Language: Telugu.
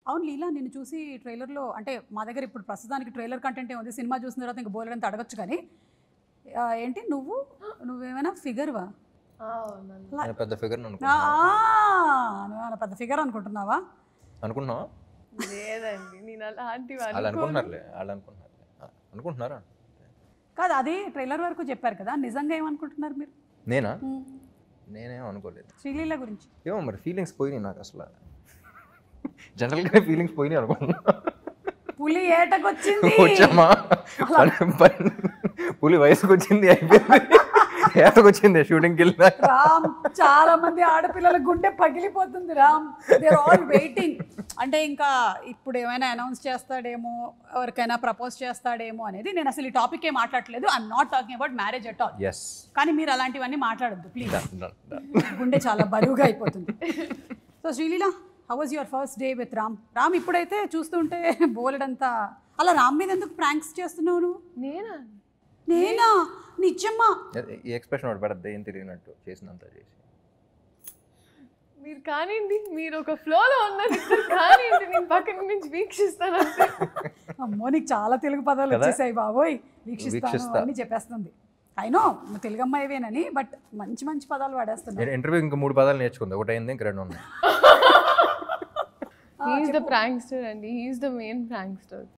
అవును లీలా, నిన్ను చూసి ట్రైలర్లో అంటే మా దగ్గర ఇప్పుడు ప్రస్తుతానికి ట్రైలర్ కంటెంట్ ఉంది, సినిమా చూసిన తర్వాత ఇంకా బోలెడంత అడగచ్చు కానీ ఏంటి నువ్వేమైనా ఫిగర్వా? పెద్ద ఫిగర్ నువ్వేమైనా పెద్ద ఫిగర్ అనుకుంటున్నావా? అనుకున్నావా? లేదండి, నేను అలాంటి వాళ్ళు అనుకుంటున్నారులే, అనుకుంటున్నారా? కాదు, అది ట్రైలర్ వరకు చెప్పారు కదా, నిజంగా ఏమనుకుంటున్నారు మీరు? నేనేం అనుకోలేదు. శ్రీలీల గురించి ఏమో మరి ఫీలింగ్స్ పోయినాయి నాకు, అసలు జనరల్గా ఫీలింగ్స్ పోయినాయి అనుకున్నా. పులి ఏటకొచ్చింది, వచ్చామా పులి వయసుకు వచ్చింది, అయిపోయింది, ఏటకొచ్చింది షూటింగ్కి వెళ్ళినా. రామ్, చాలా మంది ఆడపిల్లల గుండె పగిలిపోతుంది Ram, they are all waiting. అంటే ఇంకా ఇప్పుడు ఏమైనా అనౌన్స్ చేస్తాడేమో, ఎవరికైనా ప్రపోజ్ చేస్తాడేమో అనేది. నేను అసలు ఈ టాపిక్ ఏం మాట్లాడలేదు, I'm not talking about marriage at all. కానీ మీరు అలాంటివన్నీ మాట్లాడద్దు ప్లీజ్, గుండె చాలా బరువుగా అయిపోతుంది. So Sreeleela, how was your first day with Ram? Ram ఇప్పుడైతే చూస్తుంటే బోలెడంతా, అలా రామ్ మీద ఎందుకు ప్రాంక్స్ చేస్తున్నావు నువ్వు? నేనా నిజమ్మా? ఈ ఎక్స్ప్రెషన్ ఒకటి పడద్దు, ఏం తెలియనట్టు చేసినంత చేసి. మీరు కానివ్వండి, మీరు ఒక ఫ్లోలో ఉన్నారు, కానివ్వండి, నేను పక్కన నుంచి వీక్షిస్తాను. అమ్మో, నీకు చాలా తెలుగు పదాలు వచ్చేసాయి బాబోయ్. వీక్షిస్తాను అని చెప్పేస్తుంది. అయినో నువ్వు తెలుగు అమ్మాయివేనని, బట్ మంచి మంచి పదాలు వాడేస్తున్నావు. ఇంటర్వ్యూ ఇంకా 3 పదాలు నేర్చుకుంది, ఒకటి అయింది, ఇంకా 2 ఉన్నాయి. He is the prankster and he is the main prankster.